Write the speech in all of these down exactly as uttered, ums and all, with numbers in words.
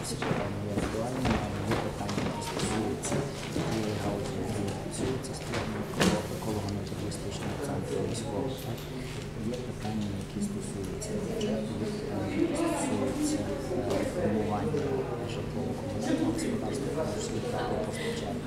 всі питання є актуальними, є питання, які стосуються тієї галузі, які працюються створення еколого-методистичного центру військового. Є питання, які стосуються бюджету, є питання, які стосуються формування житлово-комунального господарства, в тому числі теплопостачання.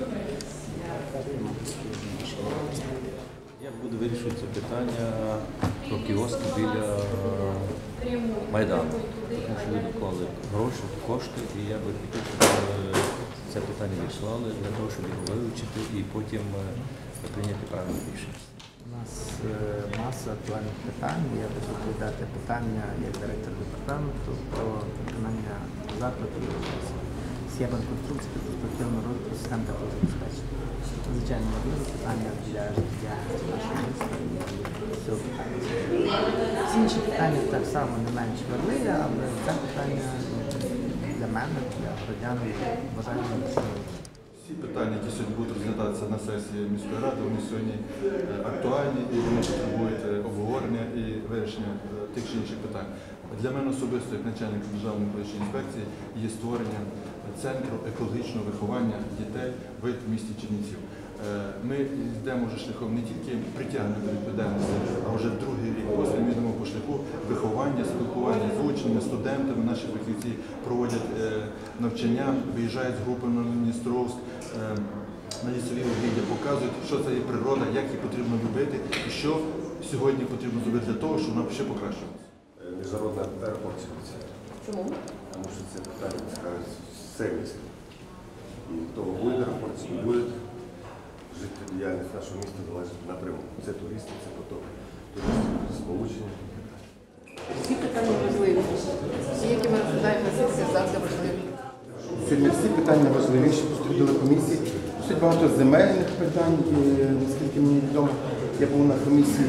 Як буде вирішуватися питання про кіоски біля Майдану? Тому що люди вклали гроші, кошти, і я би хотів, щоб це питання відслали для того, щоб його вивчити і потім прийняти правильне рішення. У нас маса актуальних питань. Я буду відповідати питання як директор департаменту про виконання закладу схеми конструкції та перспективного розвитку систем теплозабезпечення. Звичайно, важливе питання для життєдіяльності нашого міста і цього питання. Всі інші питання так само не менш важливі, але це питання для мене, для громадян, вважаю, важливе. Всі питання, які сьогодні будуть розглядатися на сесії міської ради, вони сьогодні актуальні і вони потребують обговорення і вирішення тих чи інших питань. Для мене особисто, як начальника Державної екологічної інспекції, є створення центру екологічного виховання дітей в місті Чернівців. Ми йдемо вже шляхом не тільки притягнення до відповідальності, а вже другий рік після ми йдемо по шляху виховання, спілкування з учнями, студентами. Наші фахівці проводять навчання, виїжджають з групами на Дністровськ, на лісові угіддя, показують, що це є природа, як її потрібно любити і що сьогодні потрібно зробити для того, щоб вона ще покращилася. Міжнародна аеропорт. Чому? Тому що це питання цікавить все місто. І того буде аеропорт, не буде. Життєдіяльність нашого міста залежить напряму. Це туристи, це поток туристів, сполучення. Всі питання важливі. Всі, які ми розглядаємо на сесії, завжди важливі. Сьогодні всі питання важливіші, поступили комісії. Досить багато земельних питань, наскільки мені відомо. Я був на комісії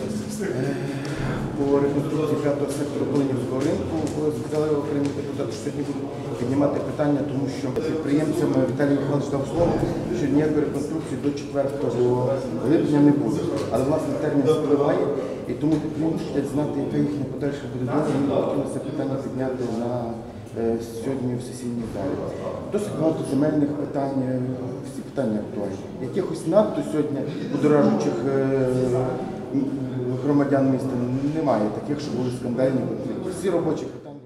по реконструкції п'ятого сектору Калинівського ринку. Сказали окремі депутати, що сьогодні будуть піднімати питання, тому що підприємцям Віталій Михайлович дав слово, що ніякої реконструкції до четвертого липня не буде. Але, власне, термін спливає, і тому підприємці хочуть знати, яка їхня подальша буде доля, і ми хотіли це питання підняти на сьогодні в сесійній залі. Досить багато земельних питань, всі питання актуальні. Якихось надто сьогодні будоражучих громадян міста немає, таких, що були скандальні конфлікти. Всі робочі питання.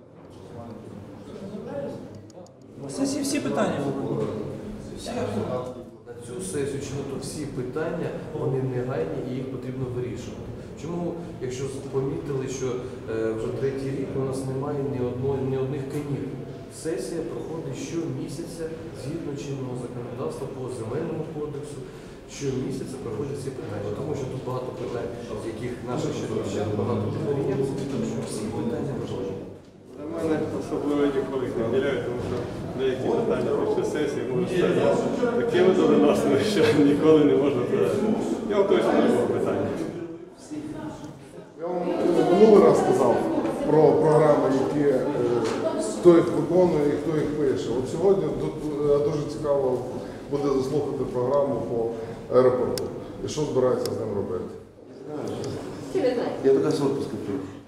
На сесії всі питання. Всі. На цю сесію, чи не то всі питання, вони негайні і їх потрібно вирішувати. Чому, якщо помітили, що е, вже третій рік у нас немає ні, одно, ні одних канікул. Сесія проходить щомісяця згідно чинного законодавства по земельному кодексу. Щомісяця проходять ці питання, тому що тут багато питань, з яких наші чернівчан багато підприємців, тому що всі питання важливі. Для мене особливо ніколи не діляють, тому що деякі питання після сесії можуть стати такими доленосними, що ніколи не можна подати. Я вам точно не було питання. Я вам минулий раз сказав про програми, які хто їх виконує і хто їх пише. От сьогодні тут дуже цікаво буде заслухати програму по аеропорту. І що збирається з ним робити? Я така з відпуску.